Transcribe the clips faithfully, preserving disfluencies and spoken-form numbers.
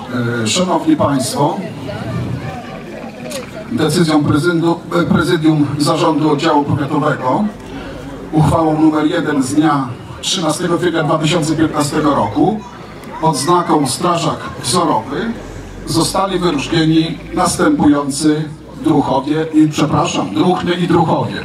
Szanowni Państwo, decyzją Prezydium Zarządu Oddziału Powiatowego uchwałą numer jeden z dnia trzynastego kwietnia dwa tysiące piętnastego roku odznaką Strażak Wzorowy zostali wyróżnieni następujący druhowie, i przepraszam, druhny i druhowie.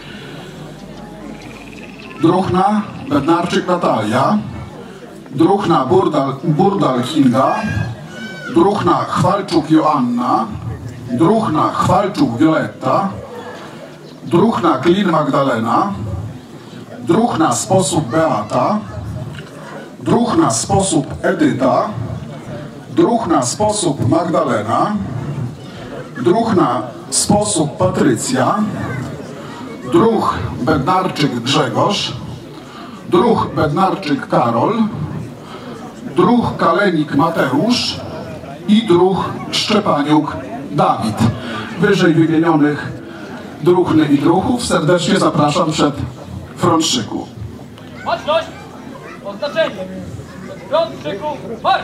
Druhna Bednarczyk Natalia, druhna Burdal, Burdal Kinga, druhna Chwalczuk Joanna, druhna Chwalczuk Wioletta, druhna Klin Magdalena, druhna Sposób Beata, druhna Sposób Edyta, druhna Sposób Magdalena, druhna Sposób Patrycja, druh Bednarczyk Grzegorz, druh Bednarczyk Karol, druh Kalenik Mateusz i druh Szczepaniuk Dawid. Wyżej wymienionych druhny i druhów serdecznie zapraszam przed front szyku. Baczność! Oznaczenie! Front szyku, marsz!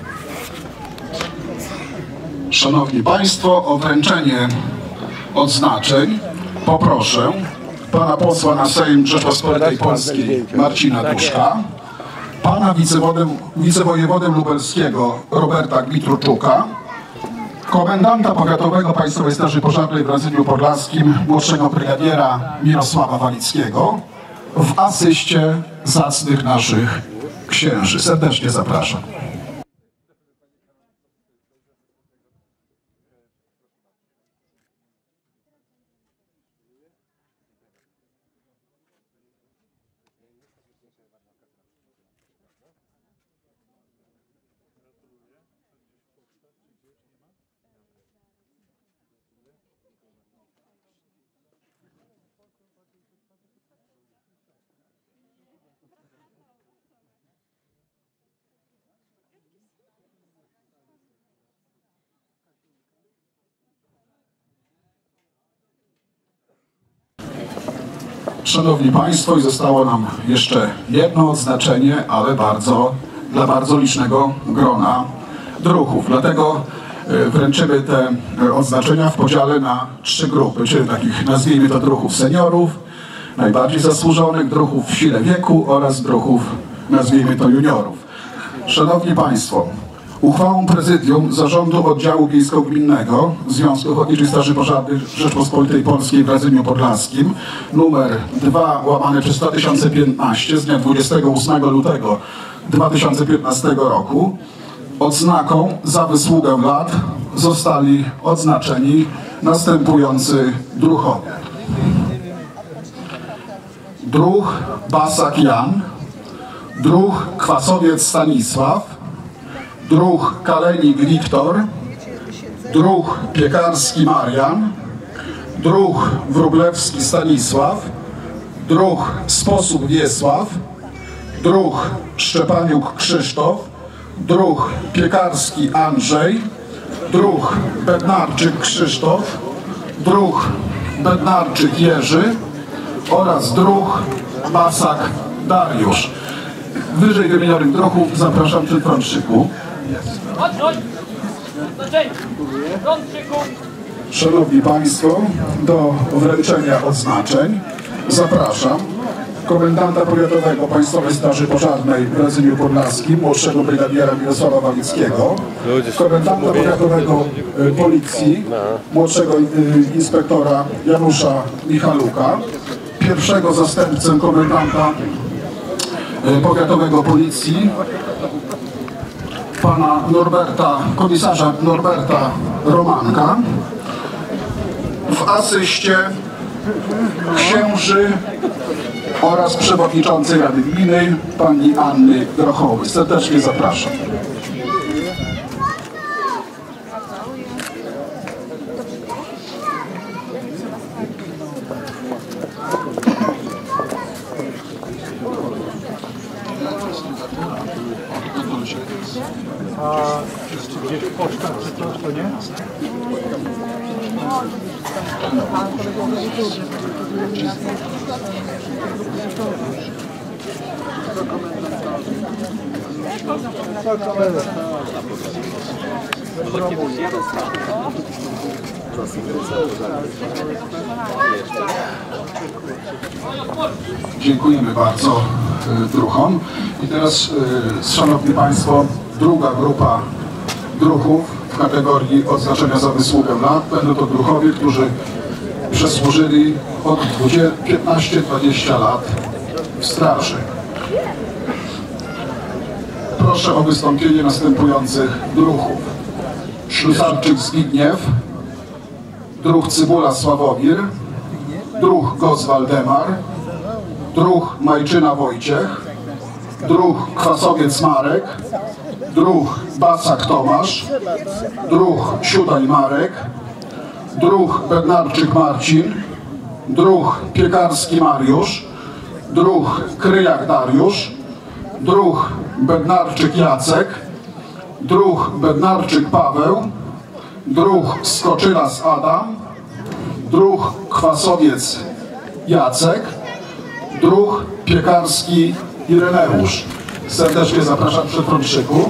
Szanowni Państwo, o wręczenie odznaczeń poproszę pana posła na Sejm Rzeczypospolitej Polskiej Marcina Duszka, pana wicewojewodę lubelskiego Roberta Gmitruczuka, komendanta powiatowego Państwowej Straży Pożarnej w Razyniu Podlaskim młodszego brygadiera Mirosława Walickiego, w asyście zacnych naszych księży. Serdecznie zapraszam. Szanowni Państwo, i zostało nam jeszcze jedno odznaczenie, ale bardzo, dla bardzo licznego grona druhów. Dlatego wręczymy te odznaczenia w podziale na trzy grupy, czyli takich, nazwijmy to, druhów seniorów, najbardziej zasłużonych, druhów w sile wieku oraz druhów, nazwijmy to, juniorów. Szanowni Państwo, uchwałą Prezydium Zarządu Oddziału Miejsko-Gminnego Związku Ochotniczych Straży Pożarnych Rzeczpospolitej Polskiej w Razyniu Podlaskim numer dwa łamane przez dwa tysiące piętnaście z dnia dwudziestego ósmego lutego dwa tysiące piętnastego roku odznaką za wysługę lat zostali odznaczeni następujący druhowie. Druh Basak Jan, druh Kwasowiec Stanisław, druh Kalenik Wiktor, druh Piekarski Marian, druh Wróblewski Stanisław, druh Sposób Wiesław, druh Szczepaniuk Krzysztof, druh Piekarski Andrzej, druh Bednarczyk Krzysztof, druh Bednarczyk Jerzy oraz druh Basak Dariusz. Wyżej wymienionych druhów zapraszam przed front szyku. Szanowni Państwo, do wręczenia odznaczeń zapraszam komendanta powiatowego Państwowej Straży Pożarnej w Razyniu Podlaskim, młodszego brygadiera Mirosława Walickiego, komendanta powiatowego Policji, młodszego inspektora Janusza Michaluka, pierwszego zastępcę komendanta powiatowego Policji, pana Norberta, komisarza Norberta Romanka, w asyście księży oraz przewodniczącej Rady Gminy pani Anny Grochowy. Serdecznie zapraszam. A gdzieś poczta czy coś, to nie? No. Dziękujemy bardzo y, druhom. I teraz, y, szanowni państwo, druga grupa druhów w kategorii odznaczenia za wysługę lat. Będą to druhowie, którzy przesłużyli od piętnaście do dwudziestu lat w straży. Proszę o wystąpienie następujących druhów. Ślusarczyk Zbigniew, druh Cybula Sławomir, druh Gos Waldemar, druh Majczyna Wojciech, druh Kwasowiec Marek, druh Basak Tomasz, druh Siudań Marek, druh Bednarczyk Marcin, druh Piekarski Mariusz, druh Kryjak Dariusz, druh Bednarczyk Jacek, druh Bednarczyk Paweł, druh Skoczylas Adam, druh Kwasowiec Jacek, druh Piekarski Ireneusz. Serdecznie zapraszam przy frontszyku.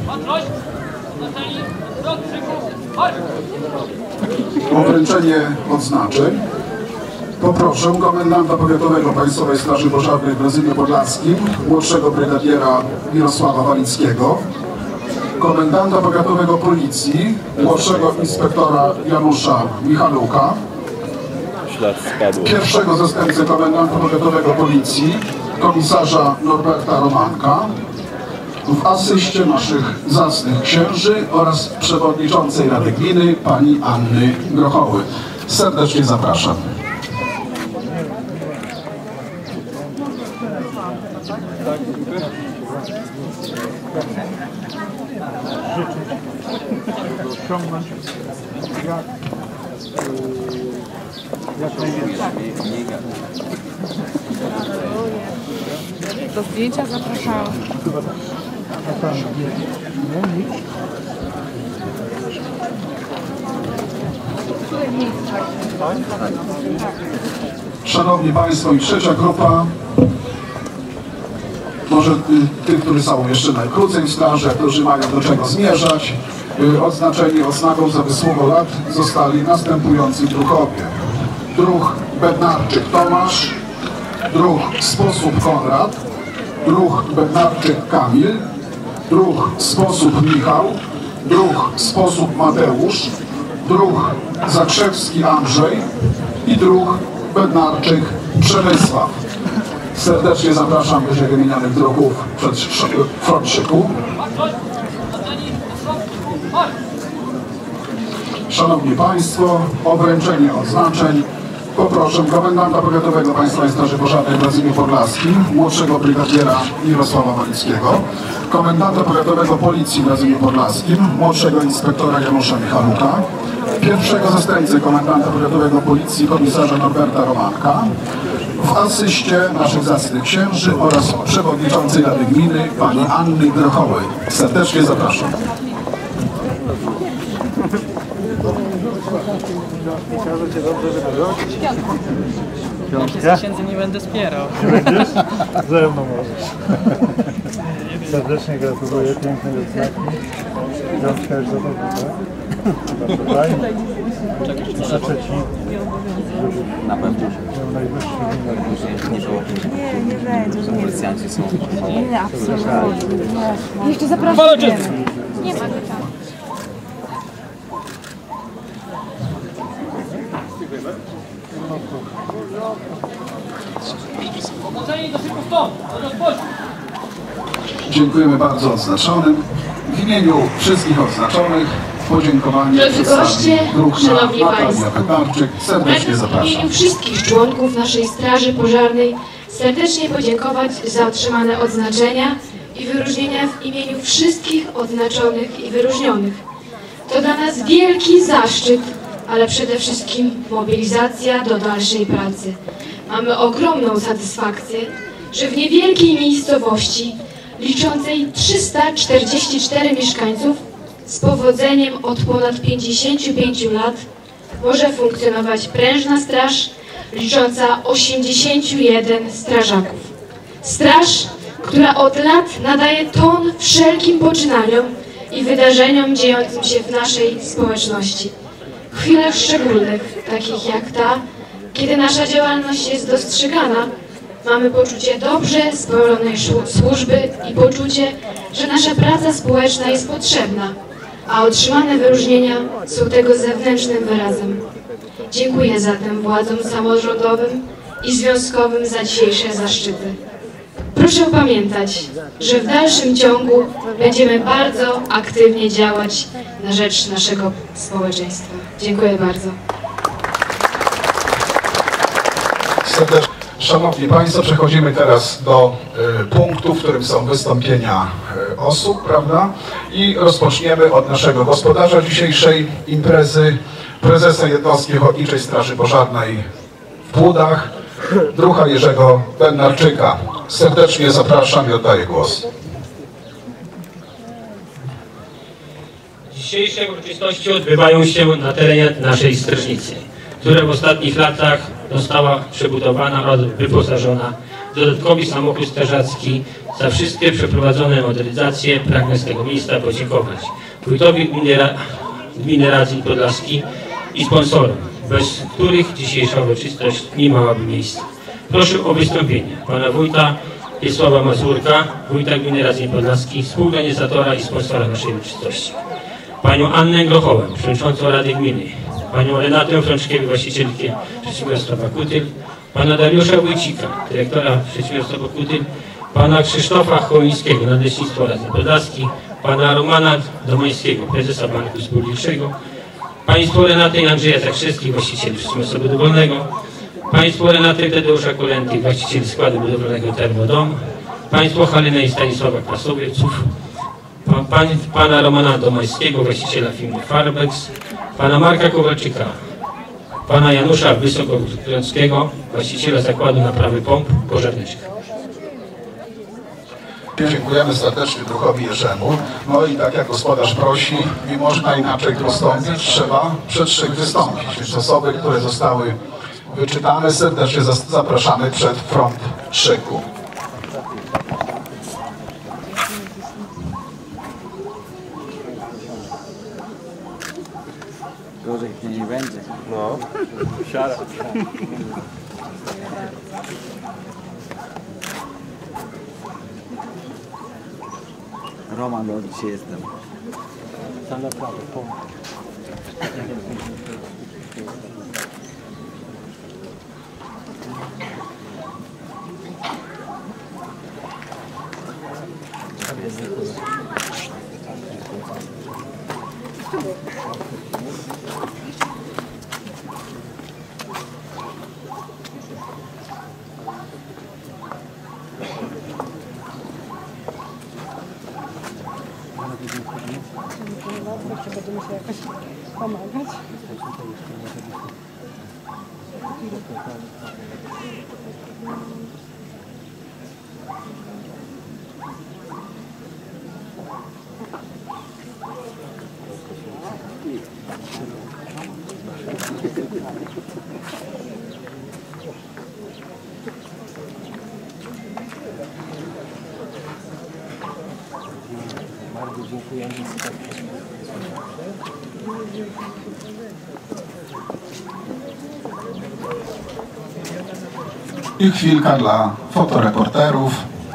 O wręczenie odznaczeń poproszę komendanta powiatowego Państwowej Straży Pożarnej w Razymiu Podlaskim, młodszego brygadiera Mirosława Walickiego, komendanta powiatowego Policji, młodszego inspektora Janusza Michaluka, pierwszego zastępcę komendanta powiatowego Policji, komisarza Norberta Romanka, w asyście naszych zacnych księży oraz przewodniczącej Rady Gminy pani Anny Grochoły. Serdecznie zapraszam. Ściągnąć jak, jak najwięcej. Do zdjęcia zapraszałam. A tam nie, nie, nic. Szanowni Państwo, i trzecia grupa, może tych, którzy są jeszcze najkrócej w straży, którzy mają do czego zmierzać, odznaczeni odznaką za wysługę lat zostali następujący druhowie. Druh Bednarczyk Tomasz, druh Sposób Konrad, druh Bednarczyk Kamil, druh Sposób Michał, druh Sposób Mateusz, druh Zakrzewski Andrzej i druh Bednarczyk Przemysław. Serdecznie zapraszam wyżej wymienionych druhów przed frontszyku. Szanowni Państwo, o wręczenie odznaczeń poproszę komendanta powiatowego Państwowej Straży Pożarnej w Razymiu Podlaskim, młodszego brygadiera Mirosława Walickiego, komendanta powiatowego Policji w Razymiu Podlaskim, młodszego inspektora Janusza Michaluka, pierwszego zastępcę komendanta powiatowego Policji komisarza Norberta Romanka, w asyście naszych zacnych księży oraz przewodniczącej Rady Gminy pani Anny Grochoły. Serdecznie zapraszam. Każe cię dobrze, żeby robić. Ja się księdza nie będę wspierał. Nie będziesz? Ze mną możesz. Serdecznie gratuluję pięknej odznaki. Piątka już za dobrze, tak? Bardzo fajnie. Życzę Ci, Na pewno. żeby najwyższy wymiar. Nie było. Nie, nie będzie, że nie. Policjanci są. Nie, absolutnie. Nie. Jeszcze zapraszam. Nie ma go tam. Powodzenie do szyku stąd, do rozpocztu. Dziękujemy bardzo odznaczonym. W imieniu wszystkich odznaczonych podziękowanie Drodzy goście, szanowni państwo, serdecznie pragnę w zapraszam. imieniu wszystkich członków naszej Straży Pożarnej serdecznie podziękować za otrzymane odznaczenia i wyróżnienia w imieniu wszystkich odznaczonych i wyróżnionych. To dla nas wielki zaszczyt, ale przede wszystkim mobilizacja do dalszej pracy. Mamy ogromną satysfakcję, że w niewielkiej miejscowości liczącej trzysta czterdzieści cztery mieszkańców z powodzeniem od ponad pięćdziesięciu pięciu lat może funkcjonować prężna straż licząca osiemdziesięciu jeden strażaków. Straż która od lat nadaje ton wszelkim poczynaniom i wydarzeniom dziejącym się w naszej społeczności. W chwilach szczególnych, takich jak ta, kiedy nasza działalność jest dostrzegana, mamy poczucie dobrze spełnionej służby i poczucie, że nasza praca społeczna jest potrzebna, a otrzymane wyróżnienia są tego zewnętrznym wyrazem. Dziękuję zatem władzom samorządowym i związkowym za dzisiejsze zaszczyty. Proszę pamiętać, że w dalszym ciągu będziemy bardzo aktywnie działać na rzecz naszego społeczeństwa. Dziękuję bardzo. Serdecznie. Szanowni Państwo, przechodzimy teraz do y, punktu, w którym są wystąpienia y, osób, prawda? I rozpoczniemy od naszego gospodarza dzisiejszej imprezy, prezesa Jednostki Ochotniczej Straży Pożarnej w Płudach, druha Jerzego Bednarczyka. Serdecznie zapraszam i oddaję głos. Dzisiejsze uroczystości odbywają się na terenie naszej strażnicy, która w ostatnich latach została przebudowana oraz wyposażona w dodatkowy samochód strażacki. Za wszystkie przeprowadzone modernizacje pragnę z tego miejsca podziękować wójtowi gminy, gminy Radzin Podlaski i sponsorom, bez których dzisiejsza uroczystość nie miałaby miejsca. Proszę o wystąpienie pana wójta Wiesława Mazurka, wójta gminy Radzin Podlaski, współorganizatora i sponsora naszej uroczystości. Panią Annę Grochowę, przewodniczącą Rady Gminy, panią Renatę Frączkiewicz, właścicielkę przedsiębiorstwa Bakutyl, pana Dariusza Wójcika, dyrektora przedsiębiorstwa Bakutyl, pana Krzysztofa Chołyńskiego, Nadleśnictwo Radzin Podlaski, pana Romana Domańskiego, prezesa Banku Spółdzielczego, państwo Renatę i Andrzeja Zakrzewskich, właścicieli przedsiębiorstwa budowlanego, państwo Renatę Tadeusza Kolenty, właścicieli składu budowlanego Termodom, państwo Haliny i Stanisława Krasowieców, Pan, pana Romana Domańskiego, właściciela firmy Farbex, pana Marka Kowalczyka, pana Janusza Wysokowrockiego, właściciela zakładu naprawy pomp pożarniczych. Dziękujemy serdecznie druhowi Jerzemu. No i tak jak gospodarz prosi, nie można inaczej dostąpić, trzeba przed szyk wystąpić. Więc osoby, które zostały wyczytane, serdecznie zapraszamy przed front szyku. Gorzej mnie nie będzie. No, siara. Roman, bo dzisiaj jestem. Tam naprawdę, po. Będziemy się jakoś pomagać. Bardzo dziękujemy. I chwilka dla fotoreporterów.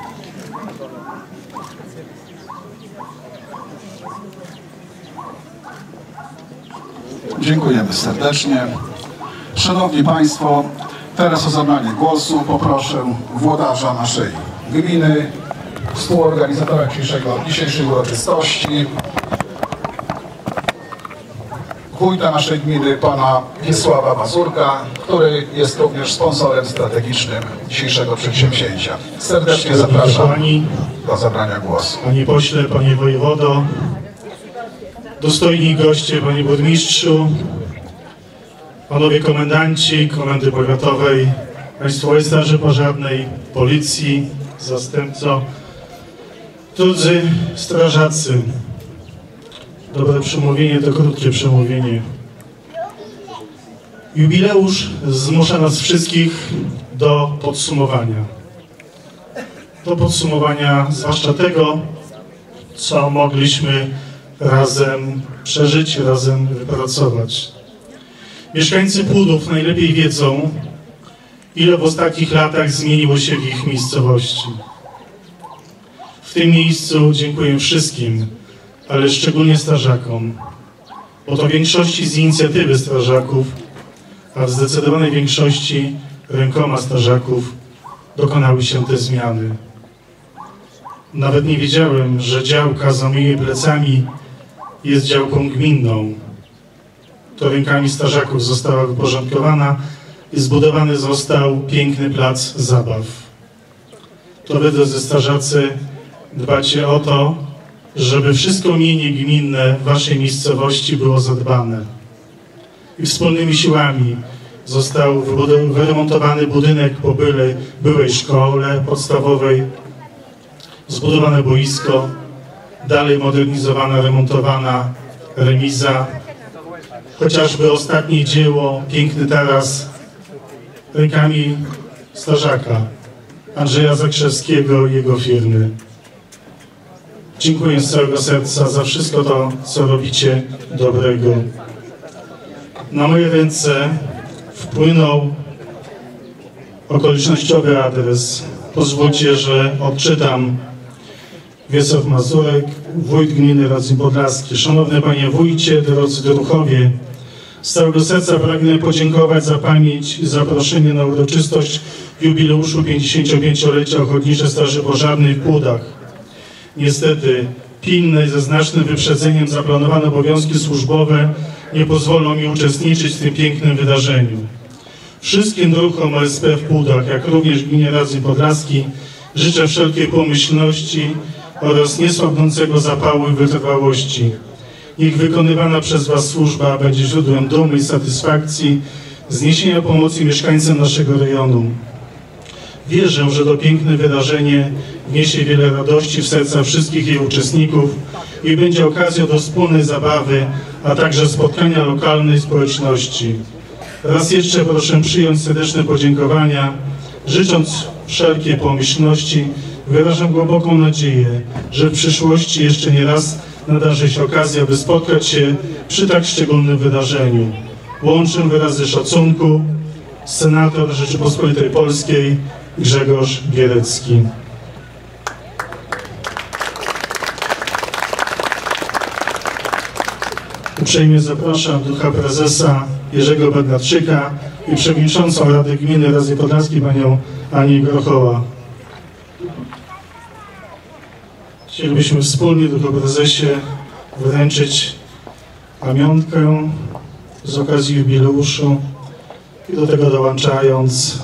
Dziękujemy serdecznie. Szanowni Państwo, teraz o zabranie głosu poproszę włodarza naszej gminy, współorganizatora dzisiejszego, dzisiejszej uroczystości, wójta naszej gminy, pana Wiesława Mazurka, który jest również sponsorem strategicznym dzisiejszego przedsięwzięcia. Serdecznie zapraszam do zabrania głosu. Panie pośle, panie wojewodo, dostojni goście, panie burmistrzu, panowie komendanci Komendy Powiatowej, Państwowej Straży Pożarnej, Policji, zastępco, drodzy strażacy. Dobre przemówienie to krótkie przemówienie. Jubileusz zmusza nas wszystkich do podsumowania. do podsumowania zwłaszcza tego, co mogliśmy razem przeżyć, razem wypracować. Mieszkańcy Płudów najlepiej wiedzą, ile w ostatnich latach zmieniło się w ich miejscowości. W tym miejscu dziękuję wszystkim, ale szczególnie strażakom, bo to w większości z inicjatywy strażaków, a w zdecydowanej większości rękoma strażaków dokonały się te zmiany. Nawet nie wiedziałem, że działka za moimi plecami jest działką gminną. To rękami strażaków została wyporządkowana i zbudowany został piękny plac zabaw. To wy, drodzy strażacy, dbacie o to, żeby wszystko mienie gminne w waszej miejscowości było zadbane. I wspólnymi siłami został wyremontowany budynek po byłej, byłej szkole podstawowej, zbudowane boisko, dalej modernizowana, remontowana remiza, chociażby ostatnie dzieło, piękny taras rękami strażaka Andrzeja Zakrzewskiego i jego firmy. Dziękuję z całego serca za wszystko to, co robicie dobrego. Na moje ręce wpłynął okolicznościowy adres. Pozwólcie, że odczytam. Wiesław Mazurek, wójt gminy Radzin Podlaski. Szanowny panie wójcie, drodzy druhowie, z całego serca pragnę podziękować za pamięć i zaproszenie na uroczystość jubileuszu pięćdziesięciopięciolecia Ochotniczej Straży Pożarnej w Płudach. Niestety, pilne i ze znacznym wyprzedzeniem zaplanowane obowiązki służbowe nie pozwolą mi uczestniczyć w tym pięknym wydarzeniu. Wszystkim druhom O S P w Płudach, jak również gminie Radzin Podlaski, życzę wszelkiej pomyślności oraz niesłabnącego zapału i wytrwałości. Niech wykonywana przez was służba będzie źródłem dumy i satysfakcji z niesienia pomocy mieszkańcom naszego rejonu. Wierzę, że to piękne wydarzenie wniesie wiele radości w serca wszystkich jej uczestników i będzie okazją do wspólnej zabawy, a także spotkania lokalnej społeczności. Raz jeszcze proszę przyjąć serdeczne podziękowania. Życząc wszelkiej pomyślności, wyrażam głęboką nadzieję, że w przyszłości jeszcze nie raz nadarzy się okazja, by spotkać się przy tak szczególnym wydarzeniu. Łączę wyrazy szacunku senator Rzeczypospolitej Polskiej Grzegorz Gierecki. Uprzejmie zapraszam ducha prezesa Jerzego Bednarczyka i przewodniczącą Rady Gminy Radzin Podlaskiej panią Anię Grochoła. Chcielibyśmy wspólnie duchu prezesie wręczyć pamiątkę z okazji jubileuszu i do tego dołączając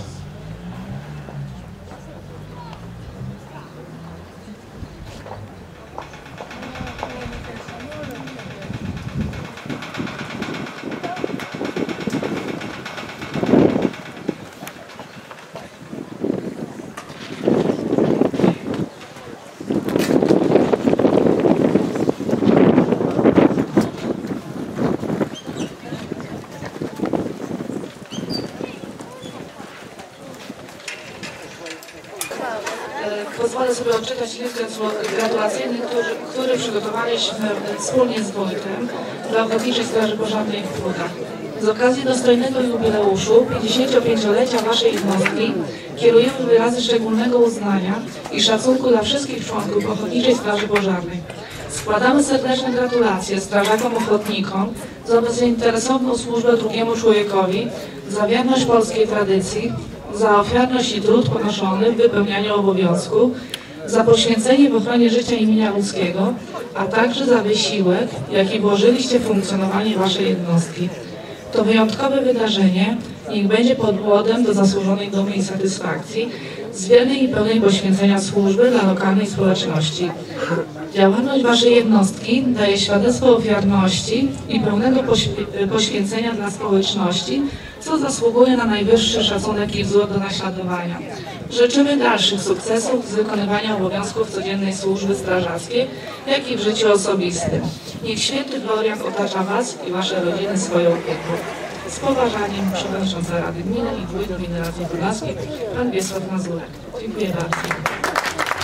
Pozwolę sobie odczytać list gratulacyjny, który, który przygotowaliśmy wspólnie z wójtem dla Ochotniczej Straży Pożarnej w Płudach. Z okazji dostojnego jubileuszu pięćdziesięciopięciolecia waszej jednostki kierujemy wyrazy szczególnego uznania i szacunku dla wszystkich członków Ochotniczej Straży Pożarnej. Składamy serdeczne gratulacje strażakom ochotnikom za bezinteresowną służbę drugiemu człowiekowi, za wierność polskiej tradycji, za ofiarność i trud ponoszony w wypełnianiu obowiązku, za poświęcenie w ochronie życia i mienia ludzkiego, a także za wysiłek, jaki włożyliście w funkcjonowanie waszej jednostki. To wyjątkowe wydarzenie niech będzie podbodem do zasłużonej dumy i satysfakcji z wiernej i pełnej poświęcenia służby dla lokalnej społeczności. Działalność waszej jednostki daje świadectwo ofiarności i pełnego poświęcenia dla społeczności, co zasługuje na najwyższy szacunek i wzór do naśladowania. Życzymy dalszych sukcesów z wykonywania obowiązków codziennej służby strażackiej, jak i w życiu osobistym. Niech święty Florian otacza was i wasze rodziny swoją opieką. Z poważaniem przewodnicząca Rady Gminy i wójt gminy Radzin Podlaskiej, pan Wiesław Mazurek. Dziękuję bardzo.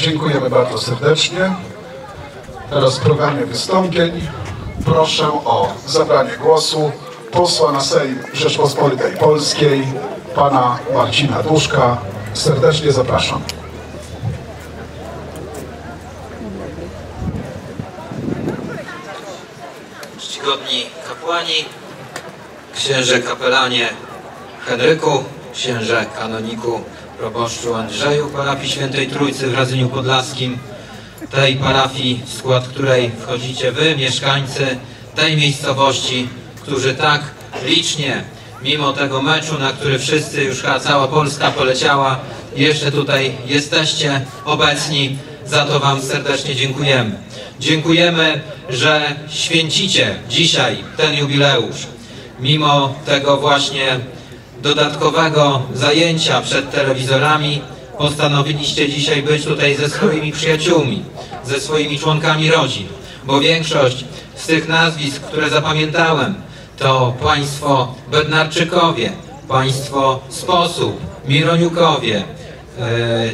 Dziękujemy bardzo serdecznie. Teraz w programie wystąpień proszę o zabranie głosu posła na Sejm Rzeczpospolitej Polskiej, pana Marcina Duszka. Serdecznie zapraszam. Czcigodni kapłani, księże kapelanie Henryku, księże kanoniku proboszczu Andrzeju parafii Świętej Trójcy w Radzyniu Podlaskim, tej parafii, w skład której wchodzicie wy, mieszkańcy tej miejscowości, którzy tak licznie, mimo tego meczu, na który wszyscy, już chyba cała Polska poleciała, jeszcze tutaj jesteście obecni. Za to wam serdecznie dziękujemy. Dziękujemy, że święcicie dzisiaj ten jubileusz. Mimo tego właśnie dodatkowego zajęcia przed telewizorami postanowiliście dzisiaj być tutaj ze swoimi przyjaciółmi, ze swoimi członkami rodzin, bo większość z tych nazwisk, które zapamiętałem, to państwo Bednarczykowie, państwo Sposób, Mironiukowie, yy,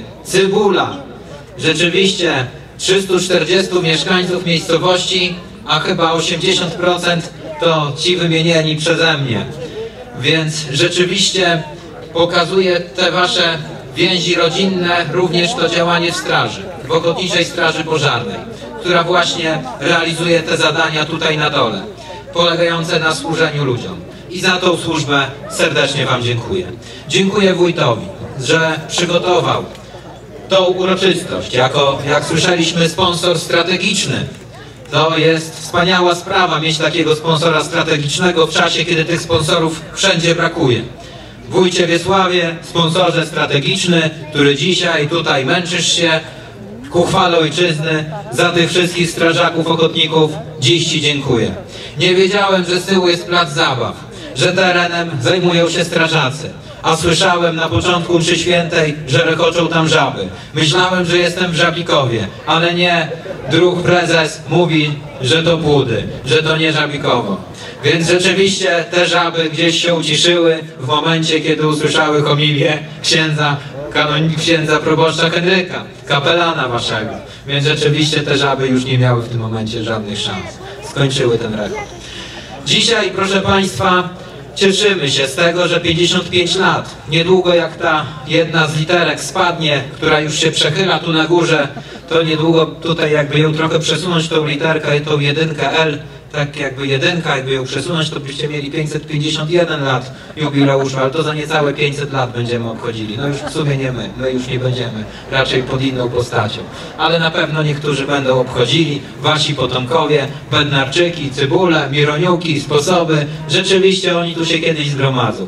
Cybula. Rzeczywiście trzystu czterdziestu mieszkańców miejscowości, a chyba osiemdziesiąt procent to ci wymienieni przeze mnie. Więc rzeczywiście pokazuje te wasze więzi rodzinne, również to działanie w straży, w Ochotniczej Straży Pożarnej, która właśnie realizuje te zadania tutaj na dole, polegające na służeniu ludziom. I za tą służbę serdecznie wam dziękuję. Dziękuję wójtowi, że przygotował tą uroczystość jako, jak słyszeliśmy, sponsor strategiczny. To jest wspaniała sprawa mieć takiego sponsora strategicznego w czasie, kiedy tych sponsorów wszędzie brakuje. Wójcie Wiesławie, sponsorze strategiczny, który dzisiaj tutaj męczysz się ku chwale ojczyzny, za tych wszystkich strażaków, ochotników, dziś ci dziękuję. Nie wiedziałem, że z tyłu jest plac zabaw, że terenem zajmują się strażacy. A słyszałem na początku mszy świętej, że rechoczą tam żaby. Myślałem, że jestem w Żabikowie, ale nie. Druh prezes mówi, że to Pudy, że to nie Żabikowo. Więc rzeczywiście te żaby gdzieś się uciszyły w momencie, kiedy usłyszały homilię księdza, kanonik księdza proboszcza Henryka, kapelana waszego. Więc rzeczywiście te żaby już nie miały w tym momencie żadnych szans. Skończyły ten rechot. Dzisiaj, proszę państwa, cieszymy się z tego, że pięćdziesiąt pięć lat, niedługo jak ta jedna z literek spadnie, która już się przechyla tu na górze, to niedługo tutaj jakby ją trochę przesunąć, tą literkę, tą jedynkę L, tak jakby jedynka, jakby ją przesunąć, to byście mieli pięćset pięćdziesiąt jeden lat jubileuszu, ale to za niecałe pięćset lat będziemy obchodzili. No już w sumie nie my, my już nie będziemy, raczej pod inną postacią. Ale na pewno niektórzy będą obchodzili, wasi potomkowie, Bednarczyki, Cybule, Mironiuki, Sposoby, rzeczywiście oni tu się kiedyś zgromadzą.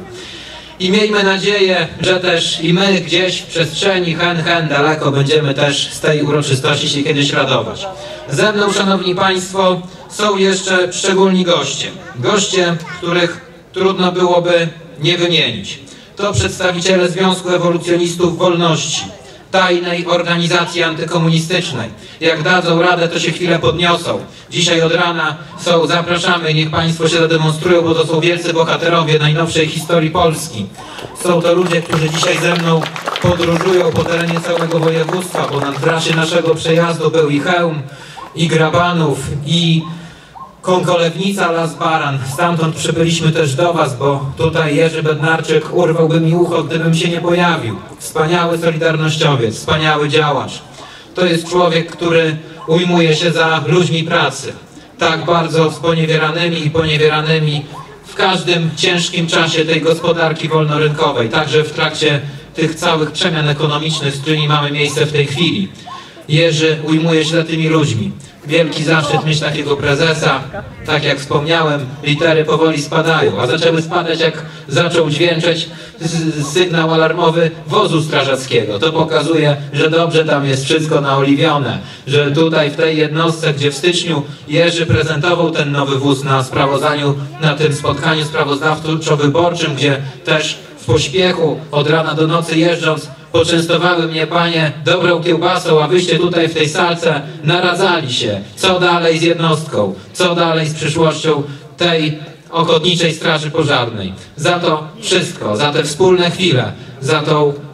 I miejmy nadzieję, że też i my gdzieś w przestrzeni hen, hen, daleko będziemy też z tej uroczystości się kiedyś radować. Ze mną, szanowni państwo, są jeszcze szczególni goście. Goście, których trudno byłoby nie wymienić. To przedstawiciele Związku Ewolucjonistów Wolności, tajnej organizacji antykomunistycznej. Jak dadzą radę, to się chwilę podniosą. Dzisiaj od rana są, zapraszamy, niech państwo się zademonstrują, bo to są wielcy bohaterowie najnowszej historii Polski. Są to ludzie, którzy dzisiaj ze mną podróżują po terenie całego województwa, bo na trasie naszego przejazdu był i Chełm, i Grabanów, i Kąkolewnica, Las Baran. Stamtąd przybyliśmy też do was, bo tutaj Jerzy Bednarczyk urwałby mi ucho, gdybym się nie pojawił. Wspaniały solidarnościowiec, wspaniały działacz. To jest człowiek, który ujmuje się za ludźmi pracy. Tak bardzo sponiewieranymi i poniewieranymi w każdym ciężkim czasie tej gospodarki wolnorynkowej. Także w trakcie tych całych przemian ekonomicznych, z którymi mamy miejsce w tej chwili. Jerzy ujmuje się za tymi ludźmi. Wielki zaszczyt mieć takiego prezesa. Tak jak wspomniałem, litery powoli spadają, a zaczęły spadać, jak zaczął dźwięczeć sygnał alarmowy wozu strażackiego. To pokazuje, że dobrze tam jest wszystko naoliwione, że tutaj w tej jednostce, gdzie w styczniu Jerzy prezentował ten nowy wóz na sprawozdaniu, na tym spotkaniu sprawozdawczo-wyborczym, gdzie też w pośpiechu od rana do nocy jeżdżąc poczęstowały mnie panie dobrą kiełbasą, a wyście tutaj w tej salce naradzali się, co dalej z jednostką, co dalej z przyszłością tej Ochotniczej Straży Pożarnej. Za to wszystko, za te wspólne chwile, za tą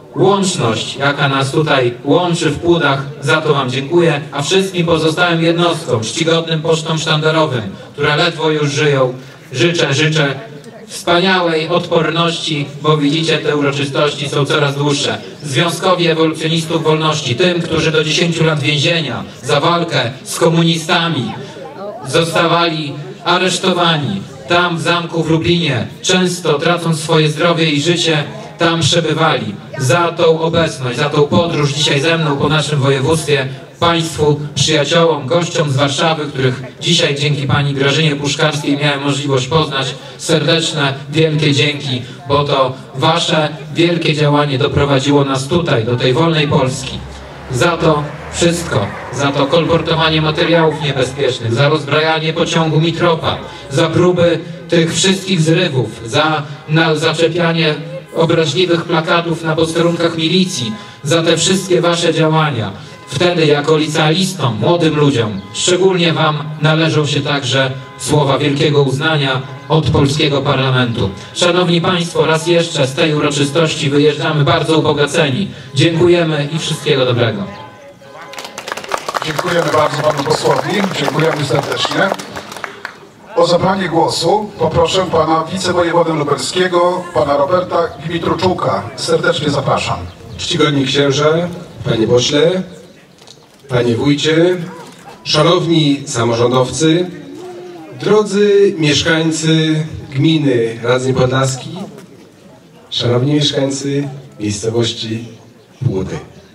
łączność, jaka nas tutaj łączy w płodach, za to Wam dziękuję, a wszystkim pozostałym jednostkom, czcigodnym pocztom sztandarowym, które ledwo już żyją, życzę, życzę wspaniałej odporności, bo widzicie, te uroczystości są coraz dłuższe. Związkowi Ewolucjonistów Wolności, tym, którzy do dziesięciu lat więzienia za walkę z komunistami zostawali aresztowani, tam w zamku w Lublinie, często tracąc swoje zdrowie i życie, tam przebywali. Za tą obecność, za tą podróż dzisiaj ze mną po naszym województwie, Państwu, przyjaciołom, gościom z Warszawy, których dzisiaj dzięki Pani Grażynie Puszkarskiej miałem możliwość poznać, serdeczne, wielkie dzięki, bo to Wasze wielkie działanie doprowadziło nas tutaj, do tej wolnej Polski. Za to wszystko, za to kolportowanie materiałów niebezpiecznych, za rozbrajanie pociągu Mitropa, za próby tych wszystkich zrywów, za na, zaczepianie obraźliwych plakatów na posterunkach milicji, za te wszystkie Wasze działania. Wtedy jako licealistom, młodym ludziom, szczególnie Wam należą się także słowa wielkiego uznania od polskiego parlamentu. Szanowni Państwo, raz jeszcze z tej uroczystości wyjeżdżamy bardzo ubogaceni. Dziękujemy i wszystkiego dobrego. Dziękujemy bardzo Panu posłowi, dziękujemy serdecznie. O zabranie głosu poproszę Pana wicewojewodę lubelskiego, Pana Roberta Gmitruczuka. Serdecznie zapraszam. Czcigodni księża, Panie pośle, Panie wójcie, szanowni samorządowcy, drodzy mieszkańcy gminy Radzeń Podlaski, szanowni mieszkańcy miejscowości Płody.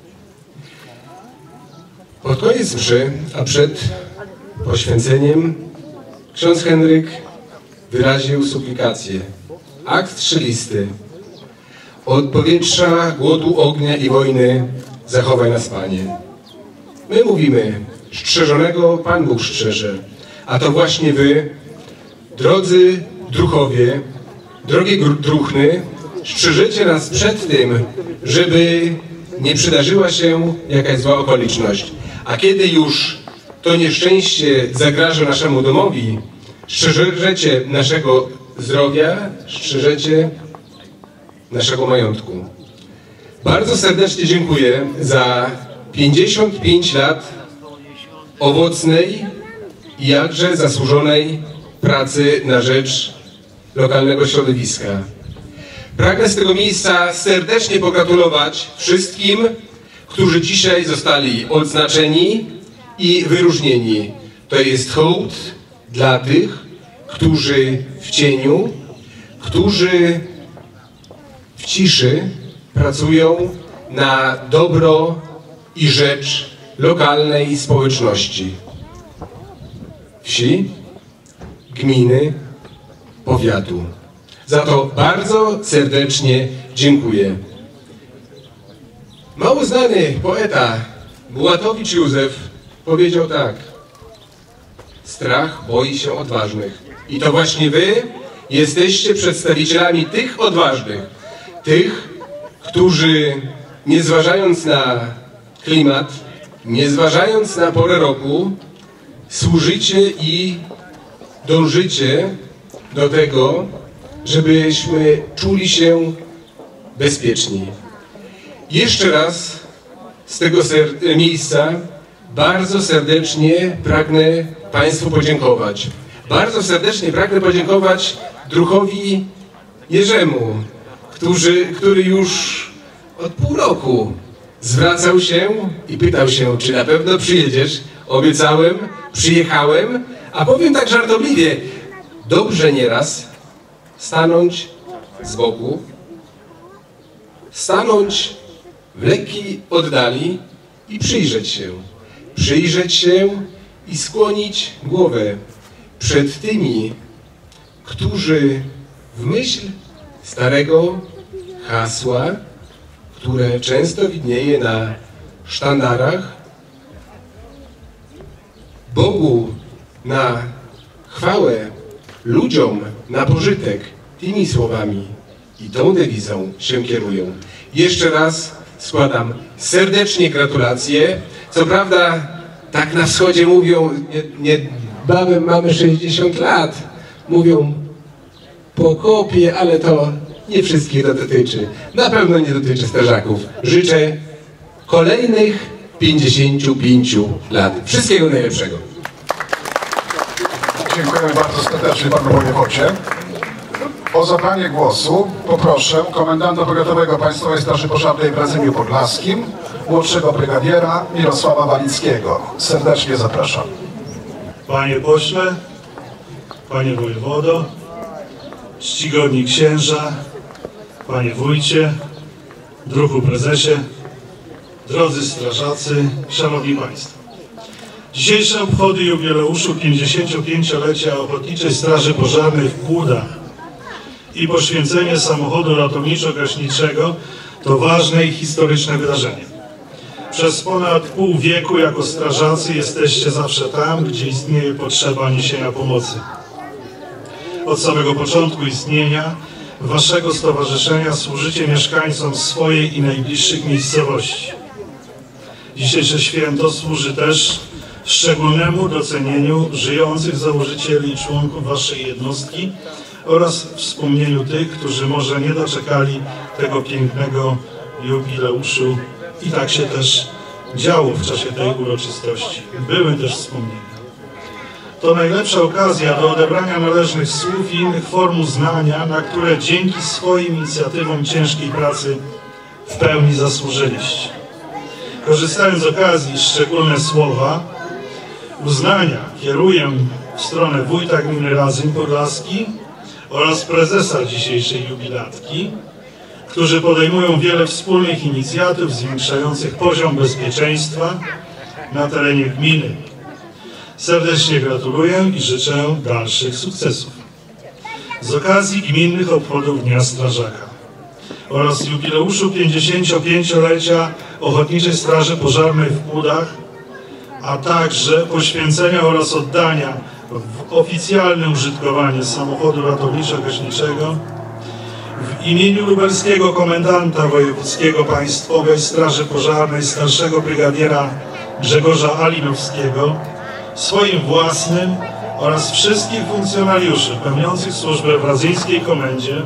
Pod koniec mszy, a przed poświęceniem, ksiądz Henryk wyraził suplikację, akt strzelisty, od powietrza, głodu, ognia i wojny zachowaj nas, Panie. My mówimy, strzeżonego Pan Bóg strzeże, a to właśnie Wy, drodzy druchowie, drogie druchny, strzeżecie nas przed tym, żeby nie przydarzyła się jakaś zła okoliczność. A kiedy już to nieszczęście zagraża naszemu domowi, strzeżecie naszego zdrowia, strzeżecie naszego majątku. Bardzo serdecznie dziękuję za pięćdziesiąt pięć lat owocnej i jakże zasłużonej pracy na rzecz lokalnego środowiska. Pragnę z tego miejsca serdecznie pogratulować wszystkim, którzy dzisiaj zostali odznaczeni i wyróżnieni. To jest hołd dla tych, którzy w cieniu, którzy w ciszy pracują na dobro i rzecz lokalnej społeczności, wsi, gminy, powiatu. Za to bardzo serdecznie dziękuję. Mało znany poeta Bułatowicz Józef powiedział tak: strach boi się odważnych. I to właśnie Wy jesteście przedstawicielami tych odważnych, tych, którzy nie zważając na klimat, nie zważając na porę roku, służycie i dążycie do tego, żebyśmy czuli się bezpieczni. Jeszcze raz z tego miejsca bardzo serdecznie pragnę Państwu podziękować. Bardzo serdecznie pragnę podziękować druhowi Jerzemu, który, który już od pół roku zwracał się i pytał się, czy na pewno przyjedziesz. Obiecałem, przyjechałem, a powiem tak żartobliwie, dobrze nieraz stanąć z boku, stanąć w lekkiej oddali i przyjrzeć się. Przyjrzeć się i skłonić głowę przed tymi, którzy w myśl starego hasła, które często widnieje na sztandarach, Bogu na chwałę, ludziom na pożytek, tymi słowami i tą dewizą się kierują. Jeszcze raz składam serdecznie gratulacje. Co prawda, tak na wschodzie mówią, niebawem mamy sześćdziesiąt lat, mówią po kopie, ale to nie wszystkich to dotyczy. Na pewno nie dotyczy strażaków. Życzę kolejnych pięćdziesięciu pięciu lat. Wszystkiego najlepszego. Dziękujemy bardzo serdecznie panu wojewodzie. O zabranie głosu poproszę komendanta powiatowego Państwowej Straży Pożarnej w Radzymiu Podlaskim, młodszego brygadiera Mirosława Walickiego. Serdecznie zapraszam. Panie pośle, panie wojewodo, czcigodni księża, panie wójcie, druhu prezesie, drodzy strażacy, szanowni państwo. Dzisiejsze obchody jubileuszu pięćdziesięciopięciolecia Ochotniczej Straży Pożarnej w Płudach i poświęcenie samochodu ratowniczo-gaśniczego to ważne i historyczne wydarzenie. Przez ponad pół wieku jako strażacy jesteście zawsze tam, gdzie istnieje potrzeba niesienia pomocy. Od samego początku istnienia waszego stowarzyszenia służycie mieszkańcom swojej i najbliższych miejscowości. Dzisiejsze święto służy też szczególnemu docenieniu żyjących założycieli i członków waszej jednostki oraz wspomnieniu tych, którzy może nie doczekali tego pięknego jubileuszu. I tak się też działo w czasie tej uroczystości. Były też wspomnienia. To najlepsza okazja do odebrania należnych słów i innych form uznania, na które dzięki swoim inicjatywom ciężkiej pracy w pełni zasłużyliście. Korzystając z okazji, szczególne słowa uznania kieruję w stronę wójta gminy Radzyń Podlaski oraz prezesa dzisiejszej jubilatki, którzy podejmują wiele wspólnych inicjatyw zwiększających poziom bezpieczeństwa na terenie gminy. Serdecznie gratuluję i życzę dalszych sukcesów. Z okazji gminnych obchodów Dnia Strażaka oraz jubileuszu pięćdziesięciopięciolecia Ochotniczej Straży Pożarnej w Płudach, a także poświęcenia oraz oddania w oficjalne użytkowanie samochodu ratowniczo-gaśniczego w imieniu lubelskiego komendanta wojewódzkiego Państwowej Straży Pożarnej starszego brygadiera Grzegorza Alinowskiego, swoim własnym oraz wszystkich funkcjonariuszy pełniących służbę w radzyńskiej komendzie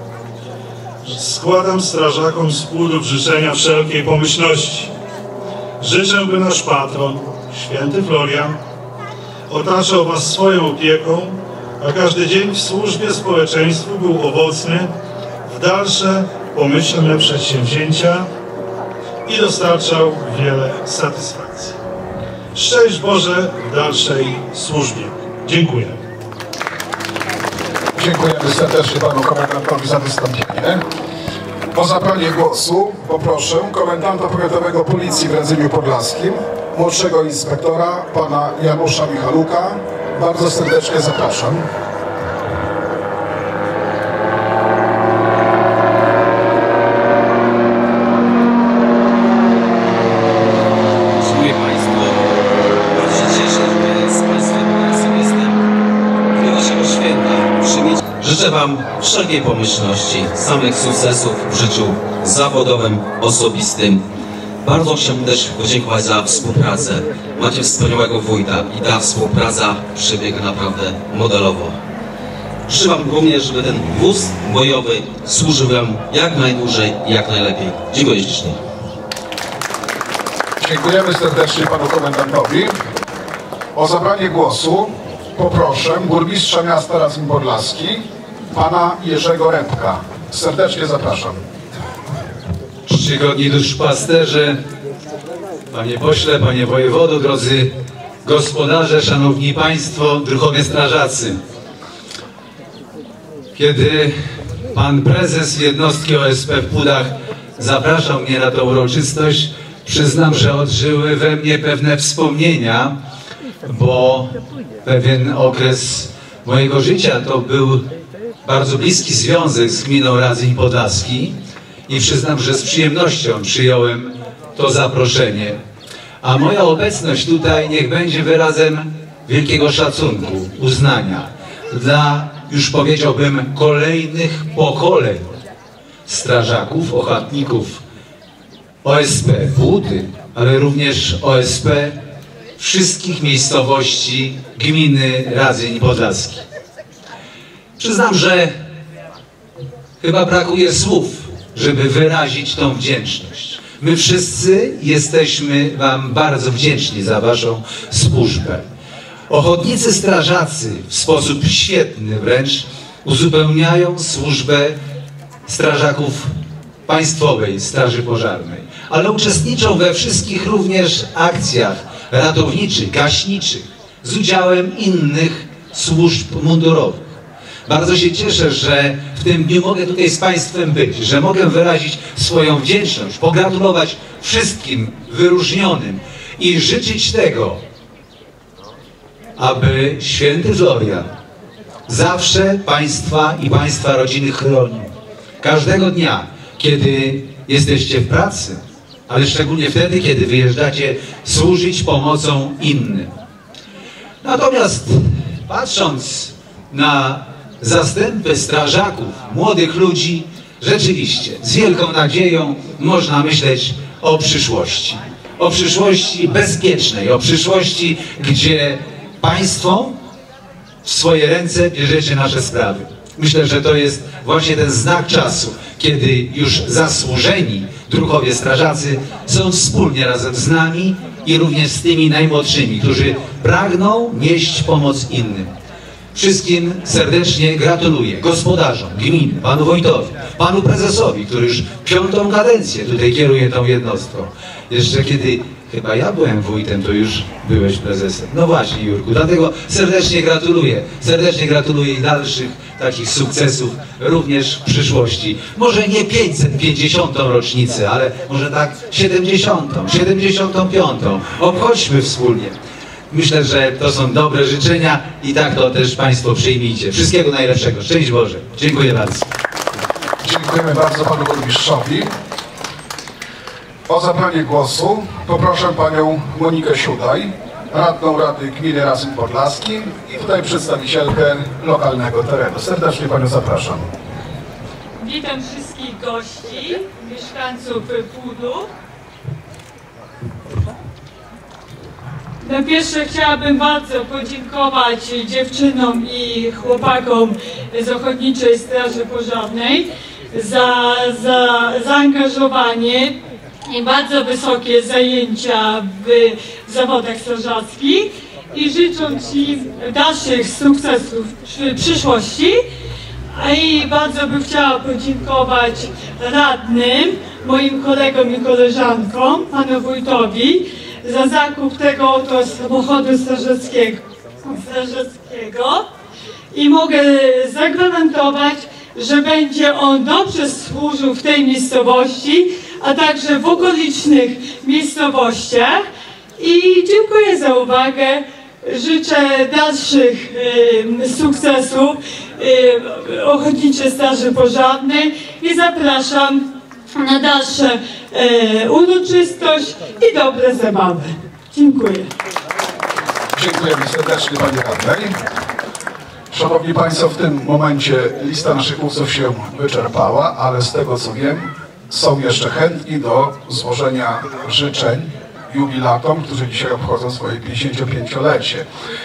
składam strażakom z Płudów życzenia wszelkiej pomyślności. Życzę, by nasz patron, święty Florian, otaczał was swoją opieką, a każdy dzień w służbie społeczeństwu był owocny w dalsze, pomyślne przedsięwzięcia i dostarczał wiele satysfakcji. Szczęść Boże w dalszej służbie. Dziękuję. Dziękujemy serdecznie panu komendantowi za wystąpienie. O zabranie głosu poproszę komendanta powiatowego Policji w Radzymiu Podlaskim, młodszego inspektora pana Janusza Michaluka. Bardzo serdecznie zapraszam. Życzę wam wszelkiej pomyślności, samych sukcesów w życiu zawodowym, osobistym. Bardzo chciałbym też podziękować za współpracę. Macie wspaniałego wójta i ta współpraca przebiega naprawdę modelowo. Życzę wam również, żeby ten wóz bojowy służył wam jak najdłużej i jak najlepiej. Dziękuję ślicznie. Dziękujemy serdecznie panu komendantowi. O zabranie głosu poproszę burmistrza miasta Radzyń Podlaski, pana Jerzego Rębka. Serdecznie zapraszam. Czcigodni duszpasterze, panie pośle, panie wojewodo, drodzy gospodarze, szanowni państwo, druhowie strażacy. Kiedy pan prezes jednostki O S P w Płudach zapraszał mnie na tę uroczystość, przyznam, że odżyły we mnie pewne wspomnienia, bo pewien okres mojego życia to był bardzo bliski związek z gminą Radzyń Podlaski i przyznam, że z przyjemnością przyjąłem to zaproszenie. A moja obecność tutaj niech będzie wyrazem wielkiego szacunku, uznania dla, już powiedziałbym, kolejnych pokoleń strażaków, ochotników O S P Płudy, ale również O S P wszystkich miejscowości gminy Radzyń Podlaski. Przyznam, że Chyba brakuje słów, żeby wyrazić tą wdzięczność. My wszyscy jesteśmy wam bardzo wdzięczni za waszą służbę. Ochotnicy strażacy w sposób świetny wręcz uzupełniają służbę strażaków Państwowej Straży Pożarnej, ale uczestniczą we wszystkich również akcjach ratowniczych, gaśniczych z udziałem innych służb mundurowych. Bardzo się cieszę, że w tym dniu mogę tutaj z Państwem być, że mogę wyrazić swoją wdzięczność, pogratulować wszystkim wyróżnionym i życzyć tego, aby święty Florian zawsze Państwa i Państwa rodziny chronił. Każdego dnia, kiedy jesteście w pracy, ale szczególnie wtedy, kiedy wyjeżdżacie służyć pomocą innym. Natomiast patrząc na zastępy strażaków, młodych ludzi, rzeczywiście z wielką nadzieją można myśleć o przyszłości. O przyszłości bezpiecznej, o przyszłości, gdzie Państwo w swoje ręce bierzecie nasze sprawy. Myślę, że to jest właśnie ten znak czasu, kiedy już zasłużeni druhowie strażacy są wspólnie razem z nami i również z tymi najmłodszymi, którzy pragną nieść pomoc innym. Wszystkim serdecznie gratuluję gospodarzom gminy, panu wójtowi, panu prezesowi, który już piątą kadencję tutaj kieruje tą jednostką. Jeszcze kiedy chyba ja byłem wójtem, to już byłeś prezesem. No właśnie, Jurku, dlatego serdecznie gratuluję. Serdecznie gratuluję i dalszych takich sukcesów również w przyszłości. Może nie pięćset pięćdziesiątą rocznicę, ale może tak siedemdziesiątą, siedemdziesiątą piątą. Obchodźmy wspólnie. Myślę, że to są dobre życzenia i tak to też Państwo przyjmijcie. Wszystkiego najlepszego. Szczęść Boże. Dziękuję bardzo. Dziękujemy bardzo panu burmistrzowi. O zabranie głosu poproszę panią Monikę Siudaj, radną Rady Gminy Radzym Podlaskim i tutaj przedstawicielkę lokalnego terenu. Serdecznie panią zapraszam. Witam wszystkich gości, mieszkańców Płudów. Na pierwsze chciałabym bardzo podziękować dziewczynom i chłopakom z Ochotniczej Straży Pożarnej za, za zaangażowanie i bardzo wysokie zajęcia w zawodach strażackich i życząc im dalszych sukcesów w przyszłości. I bardzo bym chciała podziękować radnym, moim kolegom i koleżankom, panu wójtowi, za zakup tego oto samochodu strażackiego, strażackiego i mogę zagwarantować, że będzie on dobrze służył w tej miejscowości, a także w okolicznych miejscowościach. I dziękuję za uwagę. Życzę dalszych y, sukcesów y, Ochotniczej Straży Pożarnej i zapraszam na dalsze e, uroczystość i dobre zabawy. Dziękuję. Dziękujemy serdecznie pani radnej. Szanowni Państwo, w tym momencie lista naszych mówców się wyczerpała, ale z tego co wiem, są jeszcze chętni do złożenia życzeń jubilatom, którzy dzisiaj obchodzą swoje pięćdziesięciopięciolecie.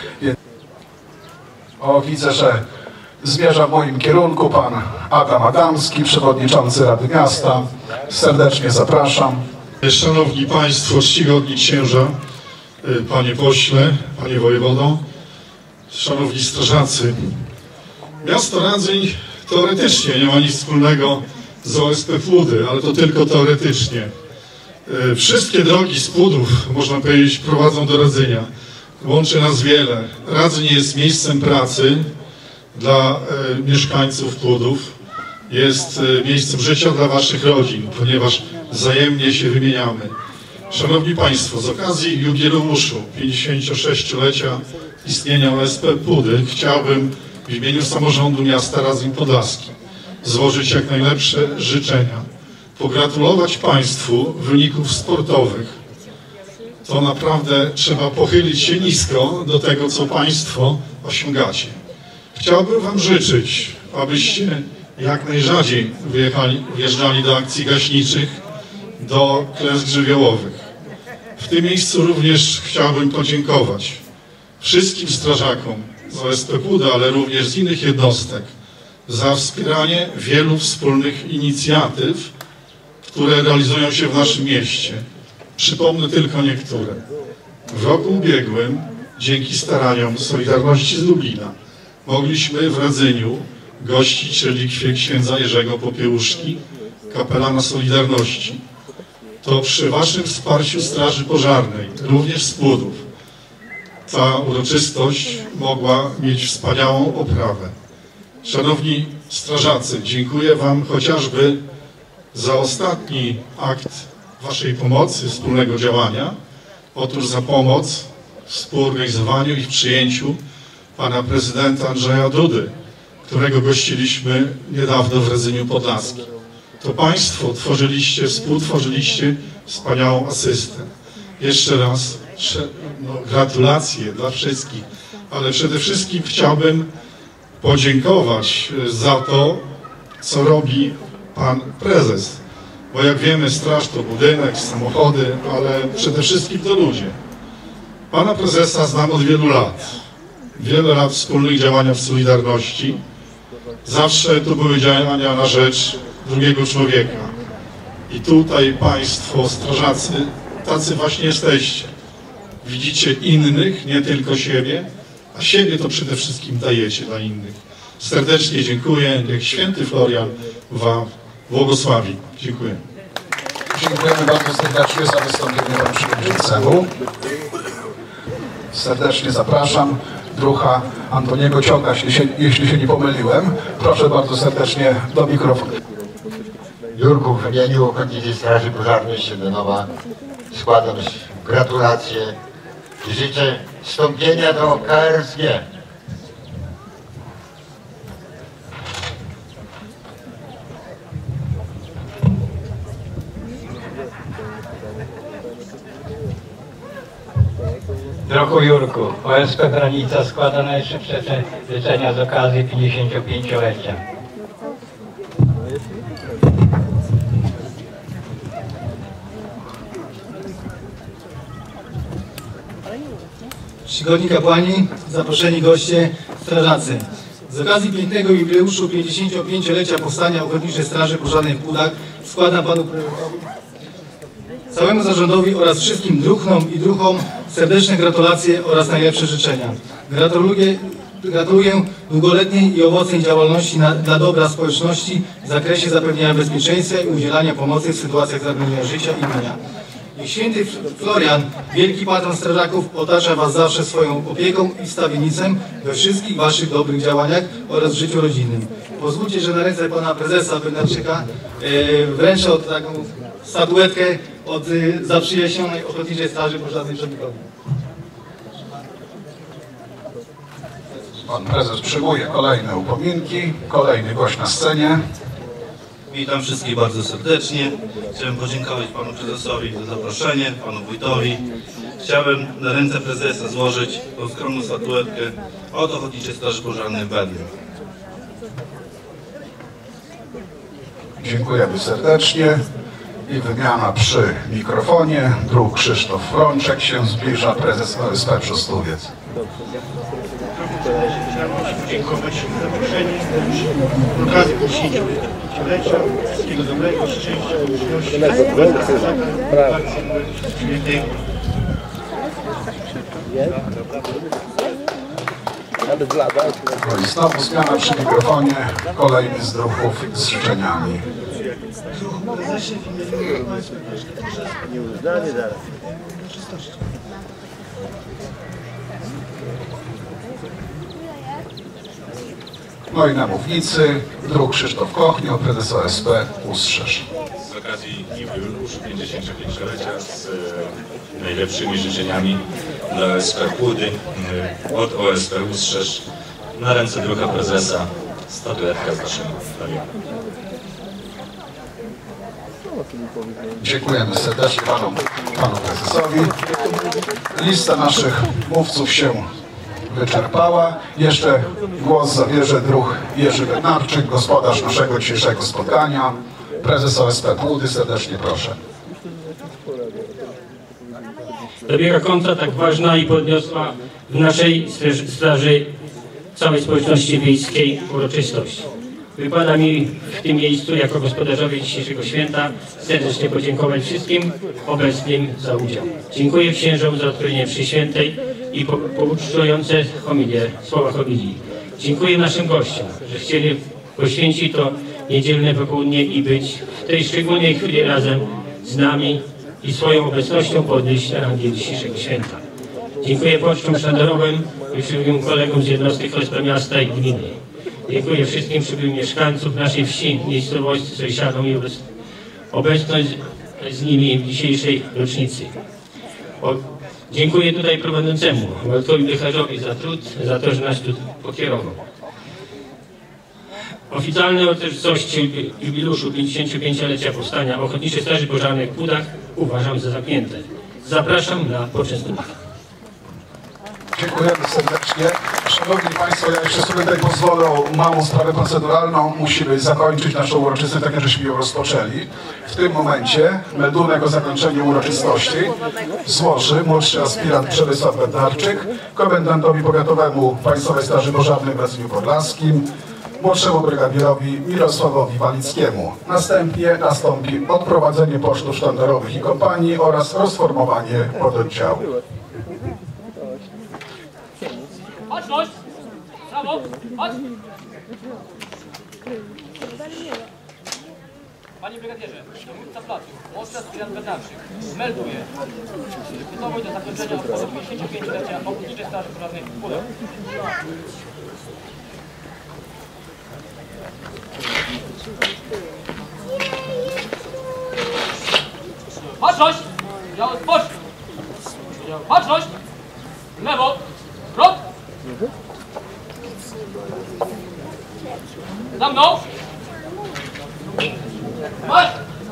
O, widzę, że zmierza w moim kierunku pan Adam Adamski, przewodniczący Rady Miasta. Serdecznie zapraszam. Szanowni Państwo, czcigodni księża, panie pośle, panie wojewodo, szanowni strażacy. Miasto Radzyń teoretycznie nie ma nic wspólnego z O S P Płudy, ale to tylko teoretycznie. Wszystkie drogi z Płudów, można powiedzieć, prowadzą do Radzynia. Łączy nas wiele. Radzyń jest miejscem pracy dla e, mieszkańców Płudów, jest e, miejscem życia dla waszych rodzin, ponieważ wzajemnie się wymieniamy. Szanowni Państwo, z okazji jubileuszu pięćdziesięciosześciolecia istnienia O S P Płudy chciałbym w imieniu samorządu miasta Radzyń Podlaski złożyć jak najlepsze życzenia, pogratulować Państwu wyników sportowych. To naprawdę trzeba pochylić się nisko do tego, co Państwo osiągacie. Chciałbym Wam życzyć, abyście jak najrzadziej wyjechali, wjeżdżali do akcji gaśniczych, do klęsk żywiołowych. W tym miejscu również chciałbym podziękować wszystkim strażakom z O S P Płuda, ale również z innych jednostek za wspieranie wielu wspólnych inicjatyw, które realizują się w naszym mieście. Przypomnę tylko niektóre. W roku ubiegłym, dzięki staraniom Solidarności z Lublina, mogliśmy w Radzyniu gościć relikwie księdza Jerzego Popiełuszki, kapelana Solidarności. To przy waszym wsparciu Straży Pożarnej, również z Płudów, ta uroczystość mogła mieć wspaniałą oprawę. Szanowni strażacy, dziękuję wam chociażby za ostatni akt waszej pomocy, wspólnego działania. Otóż za pomoc w współorganizowaniu i w przyjęciu pana prezydenta Andrzeja Dudy, którego gościliśmy niedawno w Radzyniu Podlaskim. To państwo tworzyliście, współtworzyliście wspaniałą asystę. Jeszcze raz no, gratulacje dla wszystkich, ale przede wszystkim chciałbym podziękować za to, co robi pan prezes. Bo jak wiemy, straż to budynek, samochody, ale przede wszystkim to ludzie. Pana prezesa znam od wielu lat. Wiele lat wspólnych działania w Solidarności. Zawsze to były działania na rzecz drugiego człowieka. I tutaj państwo, strażacy, tacy właśnie jesteście. Widzicie innych, nie tylko siebie, a siebie to przede wszystkim dajecie dla innych. Serdecznie dziękuję. Niech święty Florian wam błogosławi. Dziękuję. Dziękujemy bardzo serdecznie za wystąpienie panu przewodniczącemu. Serdecznie zapraszam druha Antoniego Cioka, jeśli się, jeśli się nie pomyliłem. Proszę bardzo serdecznie do mikrofonu. Jurku, w imieniu Ochotniczej Straży Pożarnej Siedlenowa składam gratulacje i życzę wstąpienia do K R S G. Drogu Jurku, O S P Granica składa najszybsze życzenia z okazji pięćdziesięciopięciolecia. Czcigodni kapłani, zaproszeni goście, strażacy. Z okazji pięknego jubileuszu pięćdziesięciopięciolecia powstania Ochotniczej Straży Pożarnej w Płudach składam panu prezesowi, całemu zarządowi oraz wszystkim druhnom i druhom serdeczne gratulacje oraz najlepsze życzenia. Gratuluję, gratuluję długoletniej i owocnej działalności na, dla dobra społeczności w zakresie zapewnienia bezpieczeństwa i udzielania pomocy w sytuacjach zagrożenia życia i mienia. Niech święty Florian, wielki patron strażaków, otacza was zawsze swoją opieką i wstawiennictwem we wszystkich waszych dobrych działaniach oraz w życiu rodzinnym. Pozwólcie, że na ręce pana prezesa Bednarczyka e, wręczę taką statuetkę od e, zaprzyjaźnionej Ochotniczej Straży Pożarnej Żołnierzowi. Pan prezes przyjmuje kolejne upominki, kolejny gość na scenie. Witam wszystkich bardzo serdecznie. Chciałem podziękować panu prezesowi za zaproszenie, panu wójtowi. Chciałem na ręce prezesa złożyć tą skromną statuetkę od Ochotniczej Straży Pożarnej w Bednie. Dziękujemy serdecznie. I wymiana przy mikrofonie. Druk Krzysztof Frączek się zbliża, prezes O S P Przostowiec. Chciałem podziękować za zaproszenie z okazji pięćdziesięciolecia. Wszystkiego dobrego, szczęścia, uczciwości, świętej. No i znowu zmiana przy mikrofonie, kolejny z druhów z życzeniami. No i na mównicy druh Krzysztof Kochnio, prezes O S P Ustrzeż. Z okazji jubileuszu pięćdziesięciopięciolecia z e, najlepszymi życzeniami dla O S P Płudy e, od O S P Ustrzeż na ręce druha prezesa statuetka z naszym stadionem. Dziękujemy serdecznie panu, panu prezesowi. Lista naszych mówców się wyczerpała. Jeszcze głos zabierze druh Jerzy Bednarczyk, gospodarz naszego dzisiejszego spotkania, prezes O S P Płudy. Serdecznie proszę. Dobiega końca tak ważna i podniosła w naszej straży całej społeczności wiejskiej uroczystość. Wypada mi w tym miejscu jako gospodarzowi dzisiejszego święta serdecznie podziękować wszystkim obecnym za udział. Dziękuję księżom za odprawienie mszy świętej i po, poucztujące homilię, słowa homilii. Dziękuję naszym gościom, że chcieli poświęcić to niedzielne popołudnie i być w tej szczególnej chwili razem z nami i swoją obecnością podnieść rangę dzisiejszego święta. Dziękuję pocztom sztandarowym i wszystkim kolegom z jednostek O S P miasta i gminy. Dziękuję wszystkim przybyłym mieszkańcom naszej wsi, miejscowości, sąsiadom i obecność z nimi w dzisiejszej rocznicy. O, dziękuję tutaj prowadzącemu, Waldkowi Bycharzowi za trud, za to, że nas tu pokierował. Oficjalne uroczystości jubileuszu pięćdziesięciopięciolecia powstania Ochotniczej Straży Pożarnej w Płudach uważam za zamknięte. Zapraszam na poczęstunek. Dziękujemy serdecznie. Szanowni Państwo, ja jeszcze sobie tutaj pozwolę o małą sprawę proceduralną. Musimy zakończyć naszą uroczystość, tak jak żeśmy ją rozpoczęli. W tym momencie meldunek o zakończeniu uroczystości złoży młodszy aspirant Przemysław Bednarczyk komendantowi powiatowemu Państwowej Straży Pożarnej w Razyniu Podlaskim, młodszemu brygadierowi Mirosławowi Walickiemu. Następnie nastąpi odprowadzenie pocztów sztandarowych i kompanii oraz rozformowanie pododdziału. Chodź, chodź! Brawo! Chodź! Panie brygadierze, dowódca placu, młodszy aspirant Bednarczyk, melduje gotowość do zakończenia obchodu pięćdziesięciopięciolecia Ochotniczej Straży Pożarnej w Płudach. Baczność! Dział odpocząć! Baczność! Lewo! Zwrot! Za mną! Marsz!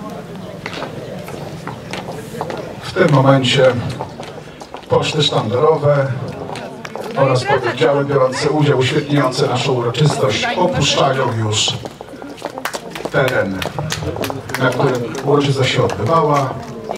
W tym momencie poczty sztandarowe oraz pododdziały biorące udział, uświetniające naszą uroczystość opuszczają już teren, na którym uroczystość się odbywała.